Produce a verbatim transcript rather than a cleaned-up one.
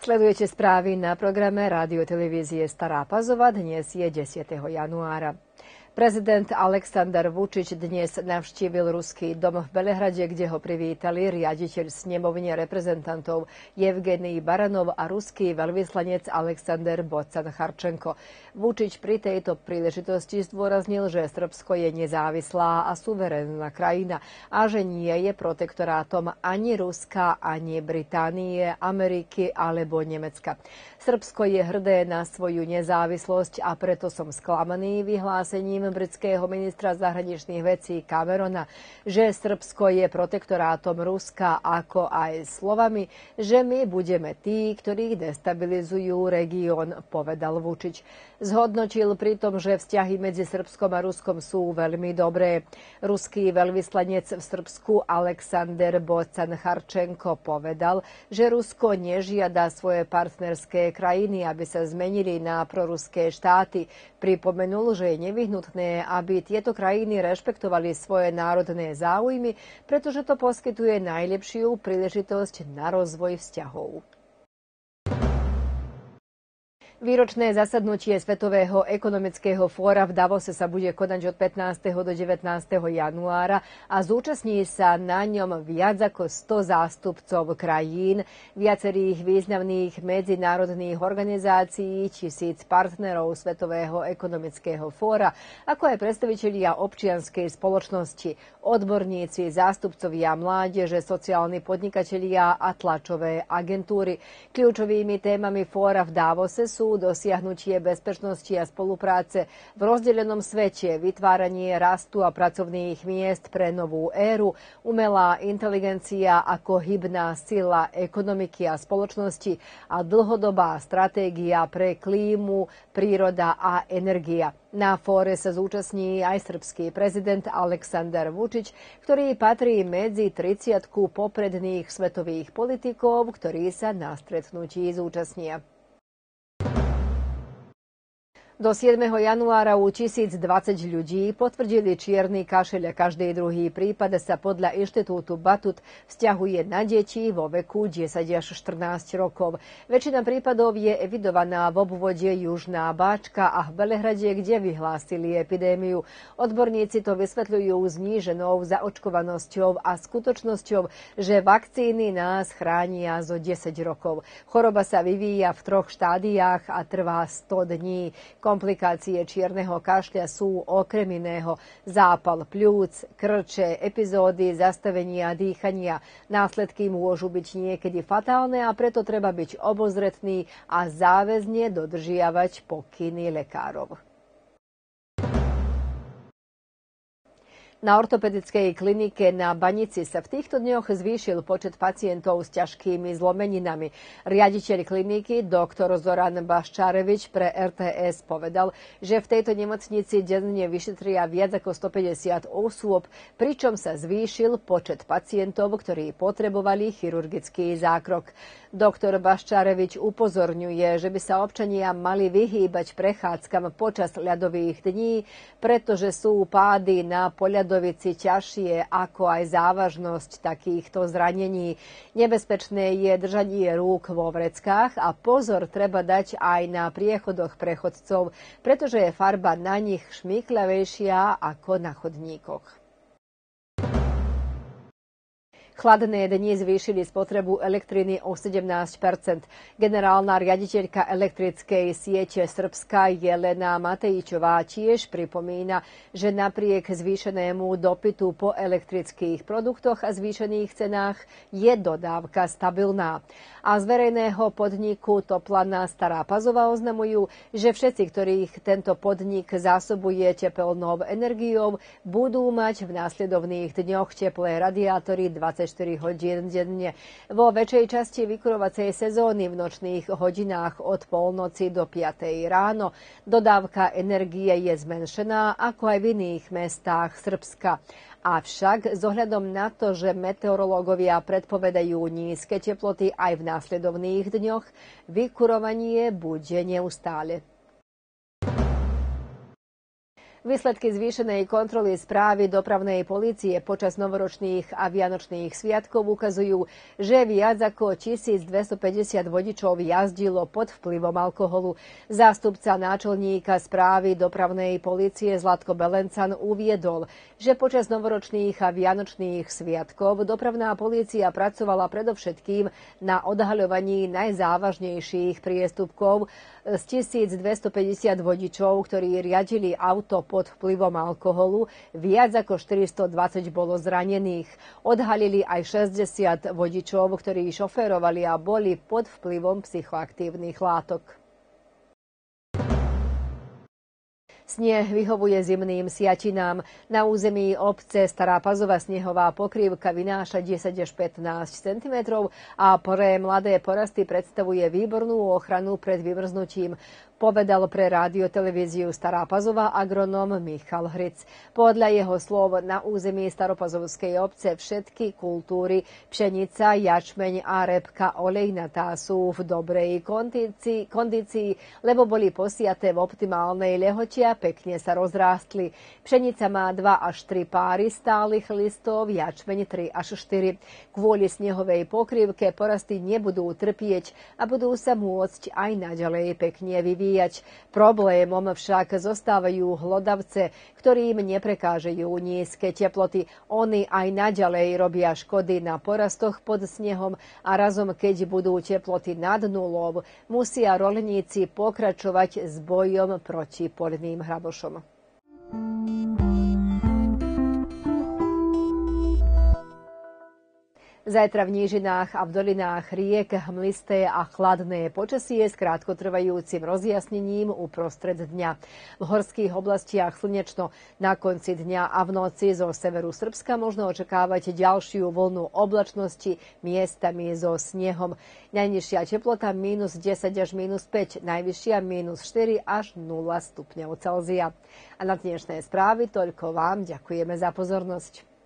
Sledujete správy na programe rádiotelevízie Stará Pazova. Dnes je desiateho januára. Prezident Aleksandar Vučić dnes navštívil ruský dom v Belehrade, kde ho privítali riaditeľ snemovne reprezentantov Evgenij Baranov a ruský veľvyslanec Alexander Bocan-Charchenko. Vučić pri tejto príležitosti zdôraznil, že Srbsko je nezávislá a suverénna krajina a že nie je protektorátom ani Ruska, ani Británie, Ameriky alebo Nemecka. Srbsko je hrdé na svoju nezávislosť a preto som sklamaný vyhlásením britského ministra zahraničných vecí Camerona, že Srbsko je protektorátom Ruska, ako aj slovami, že my budeme tí, ktorí destabilizujú región, povedal Vučić. Zhodnotil pritom, že vzťahy medzi Srbskom a Ruskom sú veľmi dobré. Ruský veľvyslanec v Srbsku Alexander Bocan-Charchenko povedal, že Rusko nežiada svoje partnerské krajiny, aby sa zmenili na proruské štáty. Pripomenul, že je nevyhnutné, aby tieto krajiny rešpektovali svoje národné záujmy, pretože to poskytuje najlepšiu príležitosť na rozvoj vzťahov. Výročné zasadnutie Svetového ekonomického fóra v Davose sa bude konať od pätnásteho do devätnásteho januára a zúčastní sa na ňom viac ako sto zástupcov krajín, viacerých významných medzinárodných organizácií, tisíc partnerov Svetového ekonomického fóra, ako aj predstavitelia občianskej spoločnosti, odborníci, zástupcovia mládeže, sociálni podnikatelia a tlačové agentúry. Kľúčovými témami fóra v Davose sú dosiahnutie bezpečnosti a spolupráce v rozdelenom svete, vytváranie rastu a pracovných miest pre novú éru, umelá inteligencia ako hybná sila ekonomiky a spoločnosti a dlhodobá stratégia pre klímu, príroda a energia. Na fóre sa zúčastní aj srbský prezident Aleksandar Vučić, ktorý patrí medzi tridsiatku popredných svetových politikov, ktorí sa na stretnutí zúčastnia. Do siedmeho januára u tisícdvadsať ľudí potvrdili čierny kašeľ a každý druhý prípad sa podľa inštitútu Batut vzťahuje na deti vo veku desať až štrnásť rokov. Väčšina prípadov je evidovaná v obvode Južná Báčka a v Belehrade, kde vyhlásili epidémiu. Odborníci to vysvetľujú zníženou zaočkovanosťou a skutočnosťou, že vakcíny nás chránia zo desať rokov. Choroba sa vyvíja v troch štádiách a trvá sto dní. Komplikácie čierneho kašľa sú okrem iného zápal pľúc, krče, epizódy zastavenia dýchania. Následky môžu byť niekedy fatálne a preto treba byť obozretný a záväzne dodržiavať pokyny lekárov. Na ortopedickej klinike na Banici sa v týchto dňoch zvýšil počet pacientov s ťažkými zlomeninami. Riaditeľ kliniky doktor Zoran Baščarevič pre er té es povedal, že v tejto nemocnici denne vyšetria viac ako stopäťdesiat osôb, pričom sa zvýšil počet pacientov, ktorí potrebovali chirurgický zákrok. Doktor Baščarevič upozorňuje, že by sa občania mali vyhýbať prechádzkam počas ľadových dní, pretože sú pády na poľadovici ťažšie, ako aj závažnosť takýchto zranení. Nebezpečné je držanie rúk vo vreckách a pozor treba dať aj na priechodoch prechodcov, pretože je farba na nich šmykľavejšia ako na chodníkoch. Chladné dni zvýšili spotrebu elektriny o sedemnásť percent. Generálna riaditeľka elektrickej siete Srbska Jelena Matejičová tiež pripomína, že napriek zvýšenému dopytu po elektrických produktoch a zvýšených cenách je dodávka stabilná. A z verejného podniku Toplana Stará Pazova oznamujú, že všetci, ktorých tento podnik zásobuje tepelnou energiou, budú mať v následovných dňoch teplé radiátory dvadsaťštyri hodín denne. Vo väčšej časti vykurovacej sezóny v nočných hodinách od polnoci do piatej ráno dodávka energie je zmenšená, ako aj v iných mestách Srbska. Avšak s ohľadom na to, že meteorológovia predpovedajú nízke teploty aj v následovných dňoch, vykurovanie bude neustále. Výsledky zvýšenej kontroly správy dopravnej polície počas novoročných a vianočných sviatkov ukazujú, že viac ako tisícdvestopäťdesiat vodičov jazdilo pod vplyvom alkoholu. Zástupca náčelníka správy dopravnej polície Zlatko Belencan uviedol, že počas novoročných a vianočných sviatkov dopravná polícia pracovala predovšetkým na odhaľovaní najzávažnejších priestupkov z tisícdvestopäťdesiat vodičov, ktorí riadili auto pod vplyvom alkoholu. Viac ako štyristodvadsať bolo zranených. Odhalili aj šesťdesiat vodičov, ktorí šoférovali a boli pod vplyvom psychoaktívnych látok. Sneh vyhovuje zimným siatinám. Na území obce Stará Pazova snehová pokrývka vynáša desať až pätnásť centimetrov a pre mladé porasty predstavuje výbornú ochranu pred vymrznutím, povedal pre rádiotelevíziu Stará Pazova agronóm Michal Hric. Podľa jeho slov na území Staropazovskej obce všetky kultúry pšenica, jačmeň a repka olejnatá sú v dobrej kondícii, kondícii, lebo boli posiaté v optimálnej lehote a pekne sa rozrástli. Pšenica má dva až tri páry stálych listov, jačmeň tri až štyri. Kvôli snehovej pokrývke porasty nebudú trpieť a budú sa môcť aj naďalej pekne vyvíjať. Problémom však zostávajú hlodavce, ktorým neprekážajú nízke teploty. Oni aj naďalej robia škody na porastoch pod snehom a razom, keď budú teploty nad nulou, musia roľníci pokračovať s bojom proti poľným hrabošom. Zajtra v nížinách a v dolinách riek hmlisté a chladné počasie s krátkotrvajúcim rozjasnením uprostred dňa. V horských oblastiach slnečno, na konci dňa a v noci zo severu Srbska možno očakávať ďalšiu vlnu oblačnosti, miestami so snehom. Najnižšia teplota mínus desať až mínus päť, najvyššia mínus štyri až nula stupňov Celzia. A na dnešné správy toľko vám ďakujeme za pozornosť.